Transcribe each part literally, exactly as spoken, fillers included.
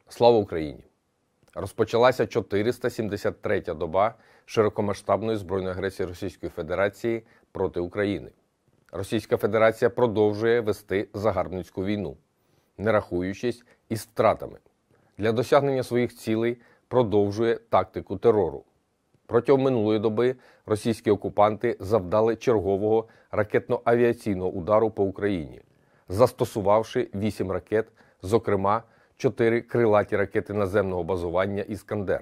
Слава Україні! Розпочалася чотириста сімдесят третя доба широкомасштабної збройної агресії Російської Федерації проти України. Російська Федерація продовжує вести загарбницьку війну, не рахуючись із втратами. Для досягнення своїх цілей продовжує тактику терору. Протягом минулої доби російські окупанти завдали чергового ракетно-авіаційного удару по Україні, застосувавши вісім ракет, зокрема чотири крилаті ракети наземного базування «Іскандер»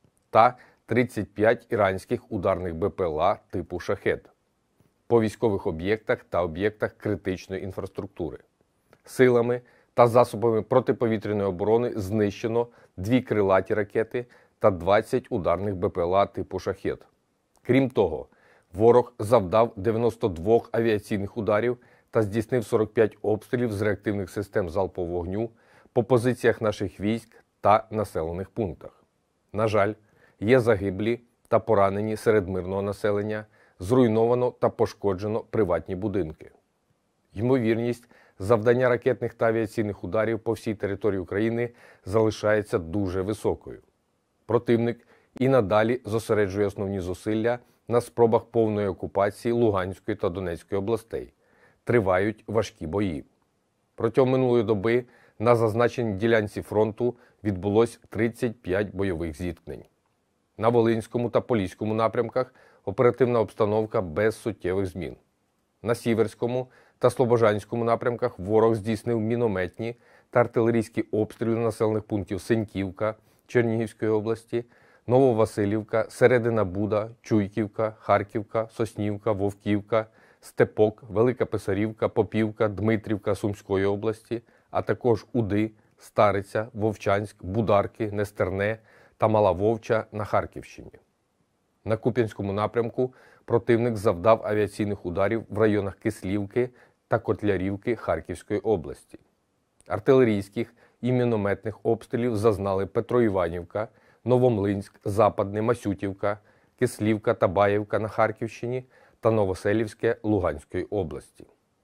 та тридцять п'ять іранських ударних БПЛА типу «Шахед» по військових об'єктах та об'єктах критичної інфраструктури. Силами та засобами протиповітряної оборони знищено дві крилаті ракети та двадцять ударних БПЛА типу «Шахед». Крім того, ворог завдав дев'яносто два авіаційних ударів та здійснив сорок п'ять обстрілів з реактивних систем залпового вогню по позиціях наших військ та населених пунктах. На жаль, є загиблі та поранені серед мирного населення, зруйновано та пошкоджено приватні будинки. Ймовірність завдання ракетних та авіаційних ударів по всій території України залишається дуже високою. Противник і надалі зосереджує основні зусилля на спробах повної окупації Луганської та Донецької областей. Тривають важкі бої. Протягом минулої доби на зазначеній ділянці фронту відбулось тридцять п'ять бойових зіткнень. На Волинському та Поліському напрямках оперативна обстановка без суттєвих змін. На Сіверському та Слобожанському напрямках ворог здійснив мінометні та артилерійські обстріли населених пунктів Синьківка Чернігівської області, Нововасилівка, Середина Буда, Чуйківка, Харківка, Соснівка, Вовківка, Степок, Велика Писарівка, Попівка, Дмитрівка Сумської області, а також Уди, Стариця, Вовчанськ, Бударки, Нестерне та Мала Вовча на Харківщині. На Куп'янському напрямку противник завдав авіаційних ударів в районах Кислівки та Котлярівки Харківської області. Артилерійських і мінометних обстрілів зазнали Петроіванівка, Новомлинськ, Западне, Масютівка, Кислівка та Баївка на Харківщині та Новоселівське Луганської області.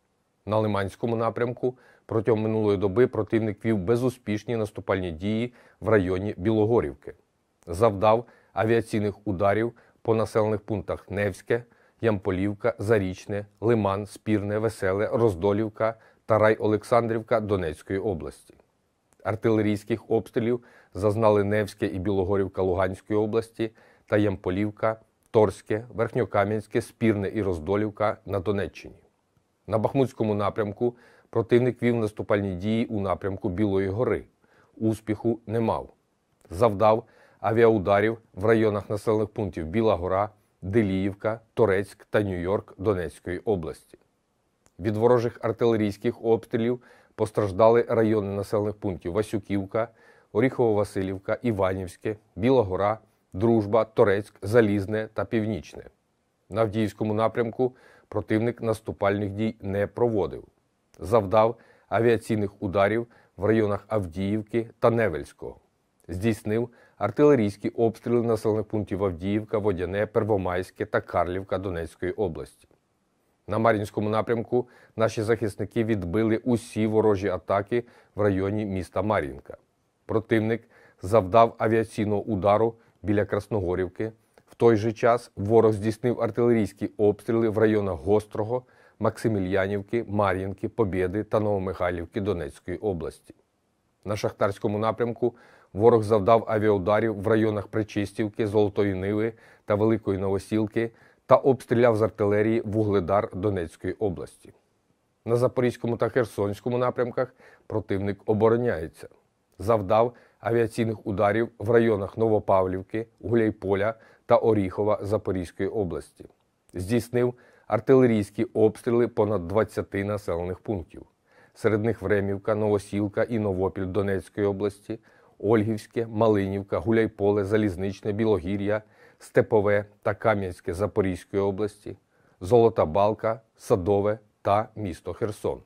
На Лиманському напрямку протягом минулої доби противник вів безуспішні наступальні дії в районі Білогорівки. Завдав авіаційних ударів по населених пунктах Невське, Ямполівка, Зарічне, Лиман, Спірне, Веселе, Роздолівка та Райолександрівка Донецької області. Артилерійських обстрілів зазнали Невське і Білогорівка Луганської області та Ямполівка, Торське, Верхньокам'янське, Спірне і Роздолівка на Донеччині. На Бахмутському напрямку противник вів наступальні дії у напрямку Білої гори. Успіху не мав. Завдав авіаударів в районах населених пунктів Біла Гора, Деліївка, Торецьк та Нью-Йорк Донецької області. Від ворожих артилерійських обстрілів постраждали райони населених пунктів Васюківка, Оріхово-Василівка, Іванівське, Біла Гора, Дружба, Торецьк, Залізне та Північне. На Авдіївському напрямку противник наступальних дій не проводив. Завдав авіаційних ударів в районах Авдіївки та Невельського. Здійснив артилерійські обстріли населених пунктів Авдіївка, Водяне, Первомайське та Карлівка Донецької області. На Мар'їнському напрямку наші захисники відбили усі ворожі атаки в районі міста Мар'їнка. Противник завдав авіаційного удару біля Красногорівки. В той же час ворог здійснив артилерійські обстріли в районах Гострого, Максимільянівки, Мар'їнки, Побєди та Новомихайлівки Донецької області. На Шахтарському напрямку ворог завдав авіаударів в районах Причистівки, Золотої Ниви та Великої Новосілки та обстріляв з артилерії Вугледар Донецької області. На Запорізькому та Херсонському напрямках противник обороняється. Завдав авіаційних ударів в районах Новопавлівки, Гуляйполя та Оріхова Запорізької області. Здійснив артилерійські обстріли понад двадцяти населених пунктів. Серед них Времівка, Новосілка і Новопіль Донецької області, Ольгівське, Малинівка, Гуляйполе, Залізничне, Білогір'я, Степове та Кам'янське Запорізької області, Золота Балка, Садове та місто Херсон.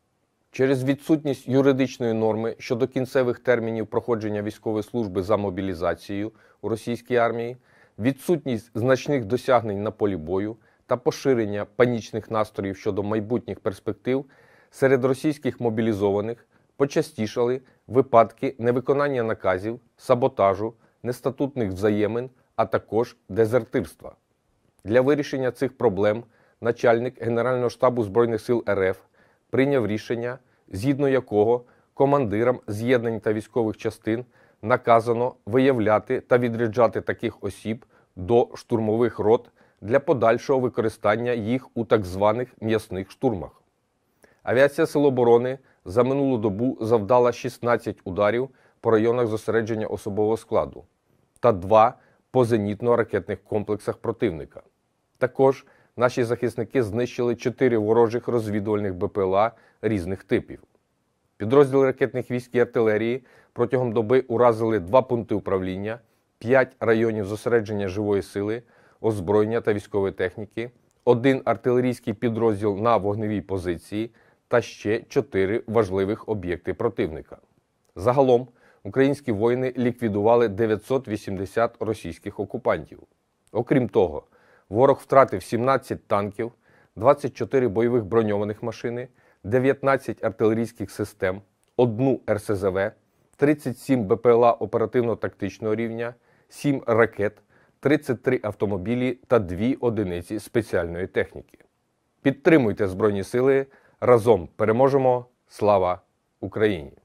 Через відсутність юридичної норми щодо кінцевих термінів проходження військової служби за мобілізацією у російській армії, відсутність значних досягнень на полі бою та поширення панічних настроїв щодо майбутніх перспектив серед російських мобілізованих почастішали випадки невиконання наказів, саботажу, нестатутних взаємин, а також дезертирства. Для вирішення цих проблем начальник Генерального штабу Збройних сил РФ прийняв рішення, згідно якого командирам з'єднань та військових частин наказано виявляти та відряджати таких осіб до штурмових рот для подальшого використання їх у так званих м'ясних штурмах. Авіація Сил оборони за минулу добу завдала шістнадцять ударів по районах зосередження особового складу та два по зенітно-ракетних комплексах противника. Також наші захисники знищили чотири ворожих розвідувальних БПЛА різних типів. Підрозділи ракетних військ і артилерії протягом доби уразили два пункти управління, п'ять районів зосередження живої сили, озброєння та військової техніки, один артилерійський підрозділ на вогневій позиції та ще чотири важливих об'єкти противника. Загалом українські воїни ліквідували дев'ятсот вісімдесят російських окупантів. Окрім того, ворог втратив сімнадцять танків, двадцять чотири бойових броньованих машини, дев'ятнадцять артилерійських систем, одну ер ес зе ве, тридцять сім БПЛА оперативно-тактичного рівня, сім ракет, тридцять три автомобілі та дві одиниці спеціальної техніки. Підтримуйте Збройні сили, разом переможемо! Слава Україні!